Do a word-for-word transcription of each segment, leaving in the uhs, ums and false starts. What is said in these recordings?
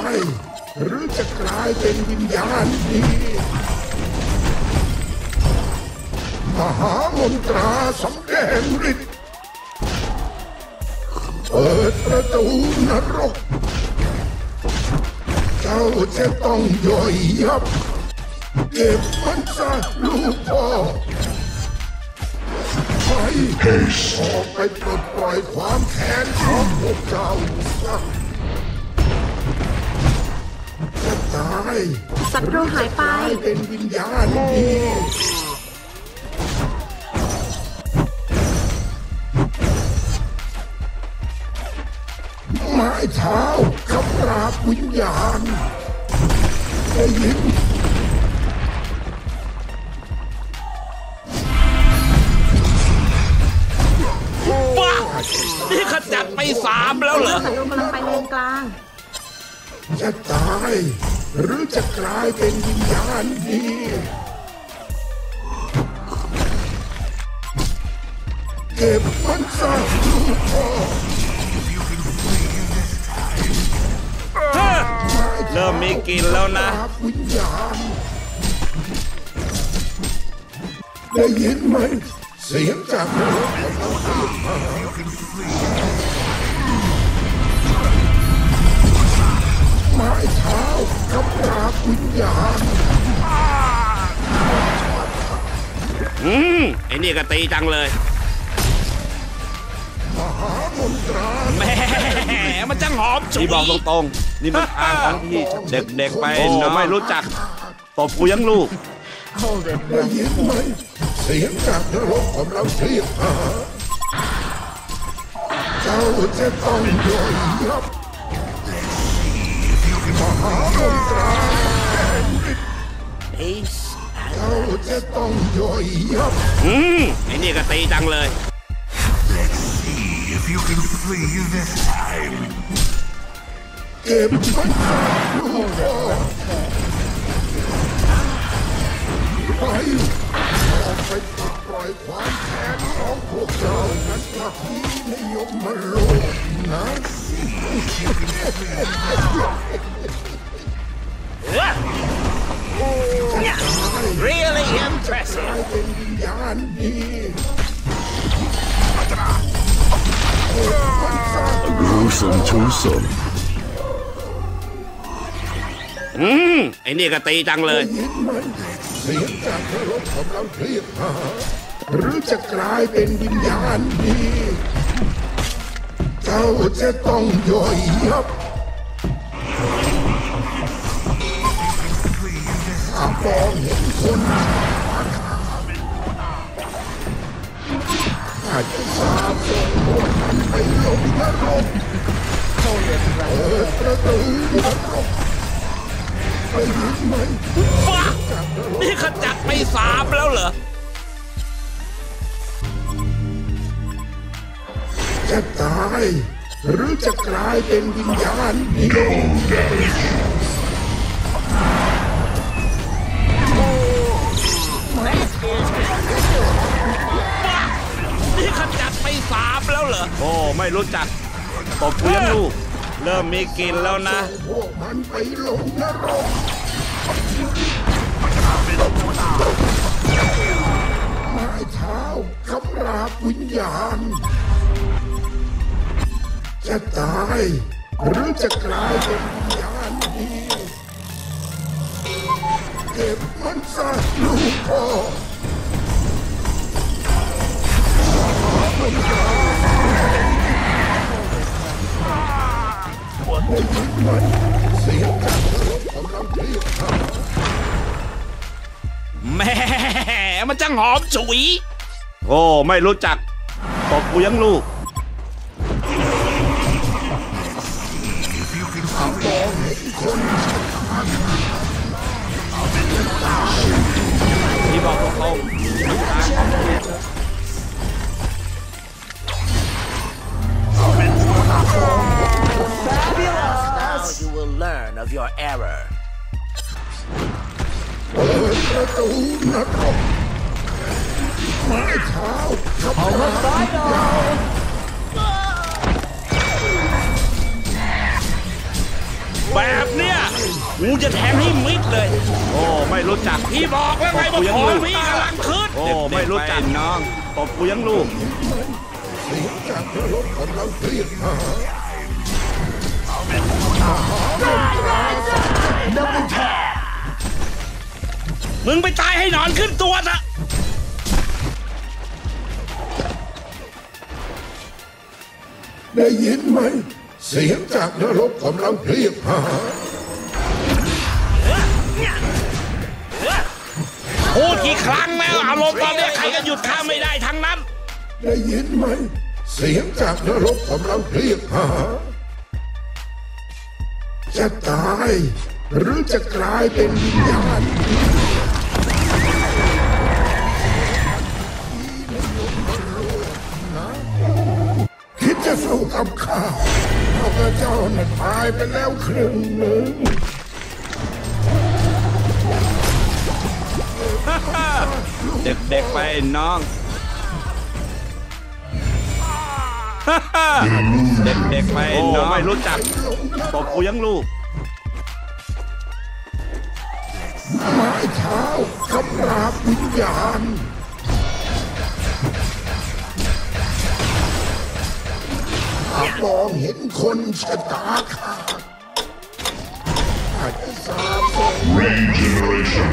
ายหรือจะกลายเป็นวิญญาณดีมหามนตราสำแดงฤทธิ์เปิดประตูนรกเจ้าจะต้องย่อยยับเก็บมันซะลูกพ่อไปออกไปปลดปล่อยความแค้นของพวกเจ้าจะตายศัตรูหายไปเป็นวิญญาณดีไม้เท้าขับปราบวิญญาณได้ยินบ้านี่ขจัดไปสามแล้วเหรอศัตรูกำลังไปเลนกลางจะตายหรือจะกลายเป็นวิญญาณดีเก็บมันซะลูกพ่อเริ่มมีกลิ่นแล้วนะวิญญาณได้ยินไหมเสียงจากนรกไม้เท้ากับปราบวิญญาณอืมไอ้นี่ก็ตีจังเลยมหามนตราแหมมันจังหอมฉุยนี่บอกตรงๆนี่มันทางของที่เด็กๆไปเนาะไม่รู้จักตบกูยังลูกได้ยินไหมเสียงจากนรกกำลังเรียกหาเจ้าจะต้องย่อยยับมหามนตราเจ้าจะต้องย่อยยับอืมไอ้นี่ก็ตีจังเลย You can free this time. เก็บมันลูกพ่อไปออกไปปลดปล่อยความแค้นของพวกเจ้านั้นกับที่นิยมมาโลกนะ Really impressive เป็นวิญญาณดี gruesome twosome อืมไอ้นี่ก็ตีจังเลยเสียงจากนรกกำลังเรียกหาหรือจะกลายเป็นวิญญาณดีเจ้าจะต้องย่อยยับถ้ามองเห็นคนอาจจะสาบส่งพวกมันไปลงนรกเปิดประตูนรกไปยินไหมบ้านี่ขจัดไปสามแล้วเหรอจะตายหรือจะกลายเป็นวิญญาณดีนี่ขจัดไปสามแล้วเหรอโอ้ไม่รู้จักตบกูยังลูกเริ่มมีกลิ่นแล้วนะพวกมันไปลงนรกไม้เท้ากับปราบวิญญาณจะตายหรือจะกลายเป็นวิญญาณดีเก็บมันซะลูกพ่อเสียงจากนรกกำลังเรียกหาแม่มันจังหอมฉุยโอ้ไม่รู้จักตบกูยังลูกที่บอกตรงๆ Now you will learn of your error. เปิดประตูนรกไม้เท้ากับปราบวิญญาณแบบนี้รู้จักพี่บอกแล้วไงว่าของพี่กำลังขึ้นโอ้ไม่รู้จักน้องตบกูยังลูกเสียงจากนรกกำลังเรียกหามึงไปตายให้หนอนขึ้นตัวนะได้ยินไหมเสียงจากนรกกำลังเรียกหาพูดกี่ครั้งแล้วอารมณ์ตอนนี้ใครก็หยุดข้าไม่ได้ทั้งนั้นได้ยินไหมเสียงจากนรกกำลังเรียกหาจะตายหรือจะกลายเป็นวิญญาณคิดจะสู้กับข้าข้าเจ้าน่ะตายไปแล้วครึ่งหนึ่งเด็กๆไปน้อง เด็กๆไปน้องไม่รู้จักตบกูยังลูกไม้เท้าคำราบวิญญาณหากมองเห็นคนชะตาขาดอาจจะสาบส่ง Regeneration.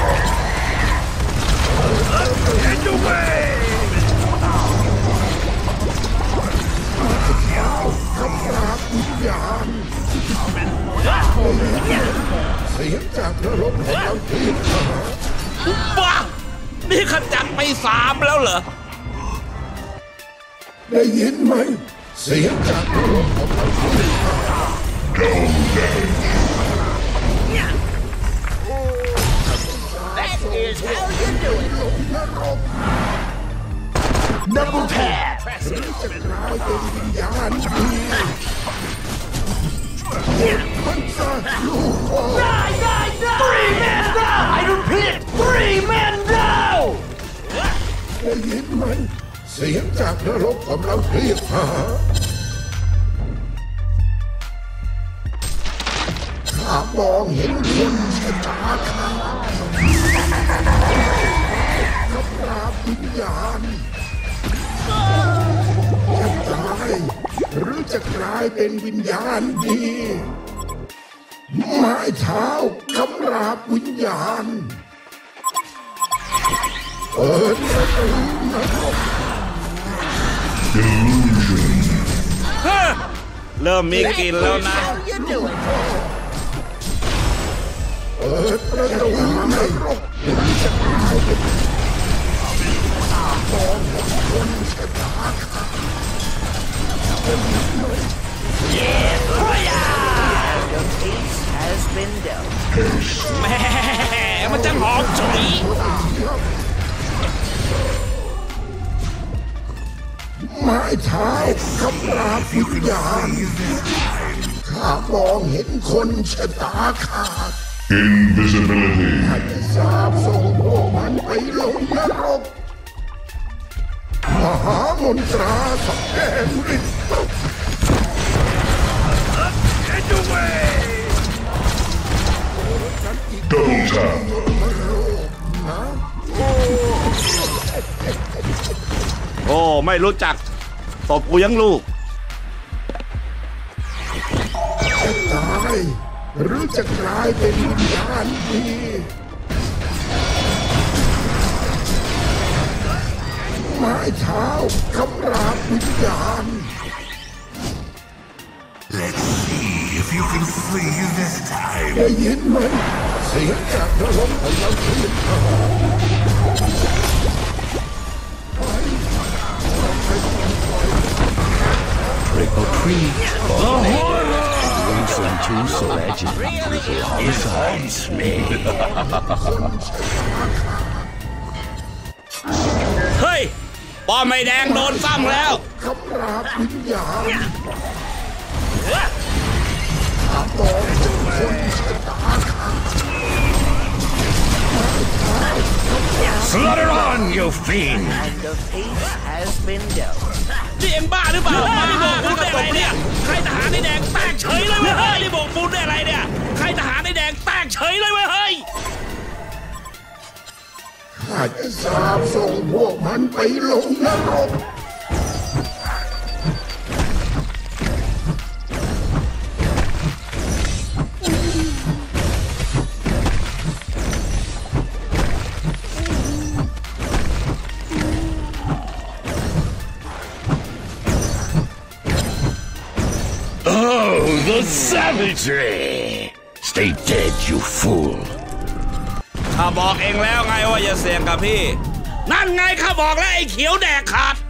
คำราบวิญญาณเสียงจากนรกกำลังเรียกหาบ้า นี่ขจัดไปสามแล้วเหรอได้ยินไหมเสียงจากนรกกำลังเรียกหา That is how you do it. นรก Double tap. หรือจะกลายเป็นวิญญาณดีมันจะลูกพ่อ Die, die, die. Three men down. I repeat, three men down. ได้ยินไหมเสียงจากนรกกำลังเรียกหาข้ามองเห็นคนชะตาขาดกับปราบวิญญาณจะตายหรือจะกลายเป็นวิญญาณดีไม้เท้าคำราบวิญญาณเปิดประตูนรกเริ่มมีกลิ่นแล้วนะ How you do it. เปิดประตูนรกจะกลายเป็นมองเห็นคนชะตาขาด Your peace has been dealt. แหม่มันจะหอมฉุยไม้เท้าคำราบวิญญาณข้ามองเห็นคนชะตาขาด Invisibility. จะสาบส่งพวกมันไปลงนรกมหามนตราสแดงฤทธิ์ Double tap. โอ้ไม่รู้จักตบกูยังลูกจะตายหรือจะกลายเป็นวิญญาณดีไม้เท้าคำราบวิญญาณ Let's see if you can flee this time. ได้ยินไหมเสียงจากนรกของเราเรียกหา Trick or treat. Listen to Soraji. It haunts me. เฮ้ยป้อมไม่แดงโดนซ้ำแล้วคำราบวิญญาณข้ามองเห็นคนชะตาขาด Slaughter on, you fiend! And your peace has been dealt. นี่เอ็งบ้าหรือเปล่านี่โบกบุญได้อะไรเนี่ย ใครทหารในแดงแตกเฉยเลยเว้ยเฮ้ยนี่โบกบุญได้อะไรเนี่ย ใครทหารในแดงแตกเฉยเลยเว้ยเฮ้ยข้าจะสาบส่งพวกมันไปลงนรก Oh, the savagery! Stay dead, you fool. ข้าบอกเองแล้วไงว่าอย่าเสี่ยงกับพี่นั่นไงข้าบอกแล้วไอ้เขียวแดกขาด